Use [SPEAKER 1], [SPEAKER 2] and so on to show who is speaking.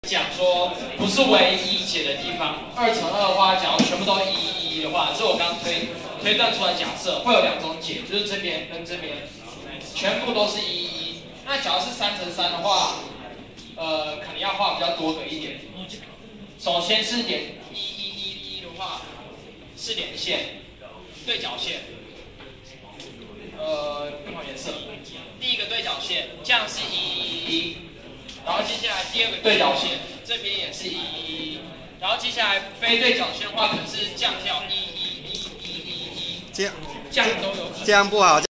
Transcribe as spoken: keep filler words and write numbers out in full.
[SPEAKER 1] 讲说不是唯一解的地方，二乘二的话，假如全部都一一一的话，这是我刚推推断出来假设会有两种解，就是这边跟这边全部都是一一一。那假如是三乘三的话，呃，可能要画比较多个一点。首先是点一一一一的话是连线，对角线，呃，不同颜色。第一个对角线，这样是一一一。然后接下来第二个对角线，这边也是一一一，然后接下来非对角线的话，可能是降跳一一一一一一，这样这样都有可能。
[SPEAKER 2] 这样不好。